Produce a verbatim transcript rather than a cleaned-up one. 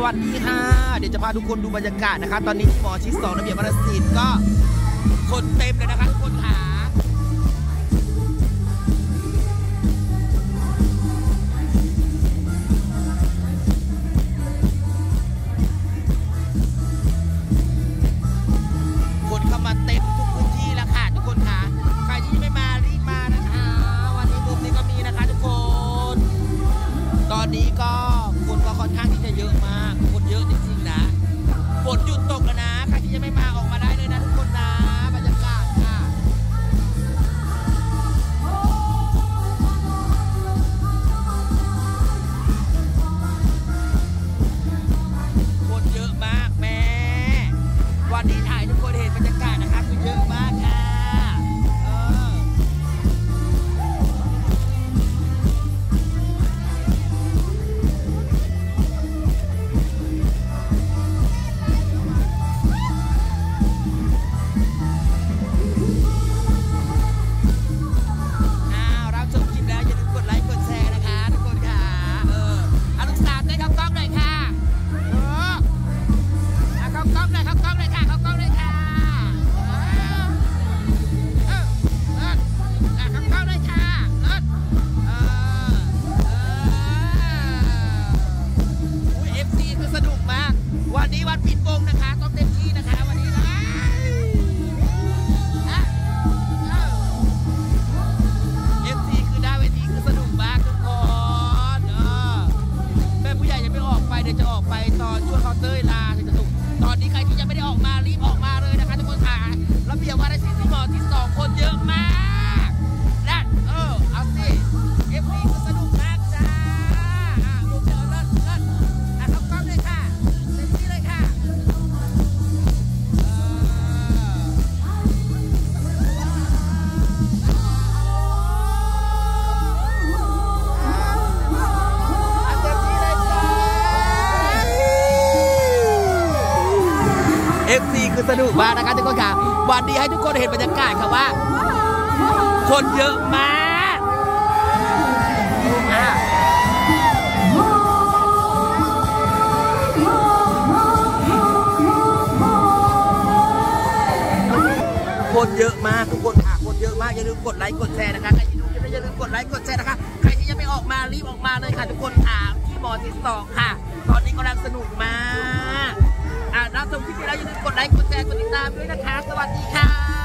วัสดีค่ะเดี๋ยวจะพาทุกคนดูบรรยากาศนะคะตอนนี้ที่หมอชิดสองระเบียบวัฒนศิลป์ก็คนเต็มเลยนะคะทุกคนค่ะคนเข้ามาเต็มทุกพื้นที่แล้วค่ะทุกคนค่ะใครที่ไม่มารีบมานะคะวันนี้มุมนี้ก็มีนะคะทุกคนตอนนี้ก็คนก็ค่อนข้างที่จะเยอะมากคนเยอะจริงๆนะฝนหยุดตกแล้วนะใครที่ยังไม่มาออกมาได้เลยนะทุกคนนะบรรยากาศค่ะคนเยอะมากแม่วันนี้ถ่ายทุกคนเห็นบรรยากาศนะคะคือเยอะมากค่ะเออวันนี้วันปิดวงนะคะต้องเต็มที่นะคะวันนี้นะเอฟซีคือได้เวทีคือสนุกมากทุกคนแม่ผู้ใหญ่ยังไม่ออกไปเดี๋ยวจะออกไปตอนช่วงเขาเต้ยลาถึงจะถูกตอนนี้ใครที่ยังไม่ได้ออกมารีบออกมาเลยนะคะทุกคนค่ะระเบียบวัฒนศิลป์ที่หมอที่สองคนเยอะมากและเออเอาสิเอฟซีคือสนุกมากจ้าลูกเจอเลิศเลิศอ่ะเข้ากล้องเลยค่ะเต็มที่เลยค่ะเอฟซีคือสนุกมากนะคะทุกคนค่ะวันนี้ให้ทุกคนเห็นบรรยากาศค่ะว่าคนเยอะมากคนเยอะมากทุกคนค่ะคนเยอะมากอย่าลืมกดไลค์กดแชร์นะคะใครที่ดูคลิปนี้อย่าลืมกดไลค์กดแชร์นะคะใครที่ยังไม่ออกมารีบออกมาเลยค่ะทุกคนค่ะที่หมอที่สองค่ะตอนนี้กำลังสนุกมากอ่ะรับชมคลิปนี้แล้วอย่าลืมกดไลค์กดแชร์กดติดตามด้วยนะคะสวัสดีค่ะ